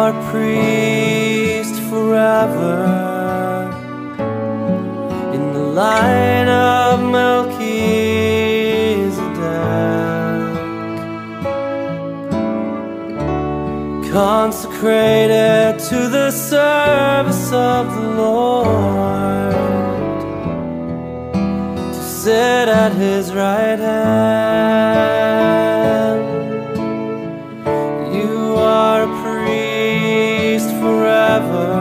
are priest forever in the line of Melchizedek, consecrated to the service of the Lord, to sit at His right hand. You are a priest forever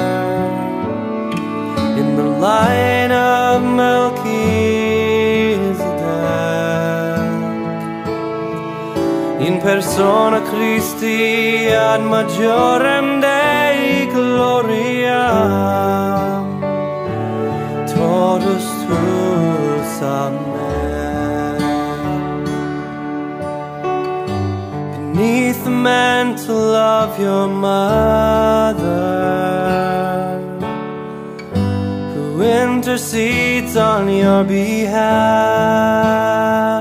in the line of Melchizedek, in persona Christi ad majorem Dei gloriam, totus tuus, amen. Beneath the mantle of your mother, who intercedes on your behalf,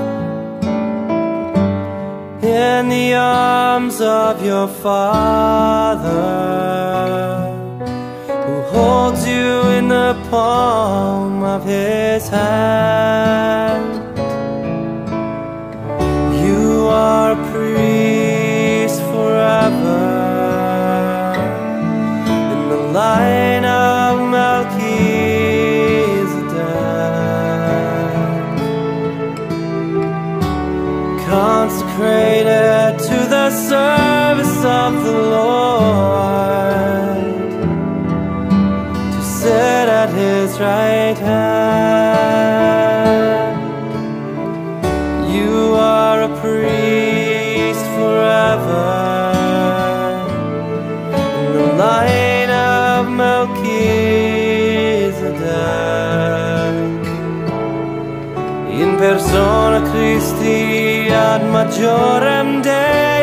in the arms of your Father, who holds you in the palm of His hand. You are a priest forever in the line of Melchizedek, consecrated to the service of the Lord, to sit at His right hand. You are a priest forever in the line of Melchizedek, in persona Christi ad majorem Dei